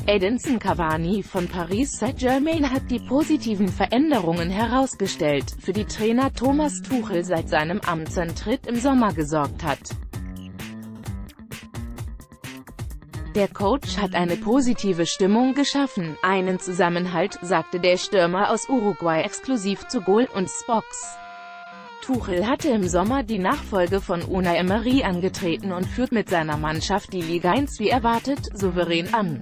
Edinson Cavani von Paris Saint-Germain hat die positiven Veränderungen herausgestellt, für die Trainer Thomas Tuchel seit seinem Amtsantritt im Sommer gesorgt hat. Der Coach hat eine positive Stimmung geschaffen, einen Zusammenhalt, sagte der Stürmer aus Uruguay exklusiv zu Goal und Box. Tuchel hatte im Sommer die Nachfolge von Unai Emery angetreten und führt mit seiner Mannschaft die Liga 1 wie erwartet souverän an.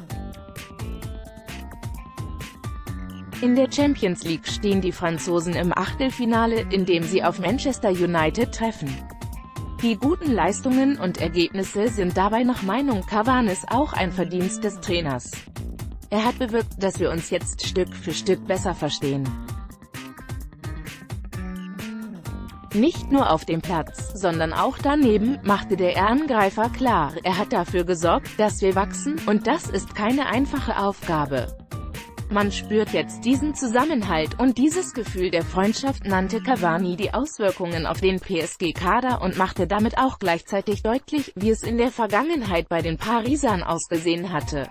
In der Champions League stehen die Franzosen im Achtelfinale, in dem sie auf Manchester United treffen. Die guten Leistungen und Ergebnisse sind dabei nach Meinung Cavanis auch ein Verdienst des Trainers. Er hat bewirkt, dass wir uns jetzt Stück für Stück besser verstehen. Nicht nur auf dem Platz, sondern auch daneben, machte der Angreifer klar, er hat dafür gesorgt, dass wir wachsen, und das ist keine einfache Aufgabe. Man spürt jetzt diesen Zusammenhalt und dieses Gefühl der Freundschaft, nannte Cavani die Auswirkungen auf den PSG-Kader und machte damit auch gleichzeitig deutlich, wie es in der Vergangenheit bei den Parisern ausgesehen hatte.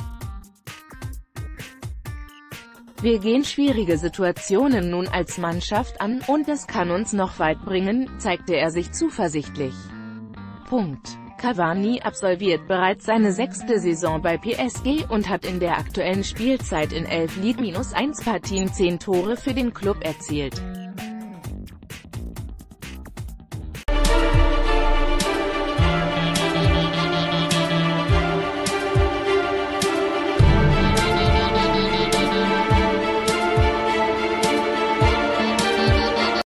Wir gehen schwierige Situationen nun als Mannschaft an, und das kann uns noch weit bringen, zeigte er sich zuversichtlich. Cavani absolviert bereits seine 6. Saison bei PSG und hat in der aktuellen Spielzeit in 11 Ligue-1 Partien 10 Tore für den Klub erzielt.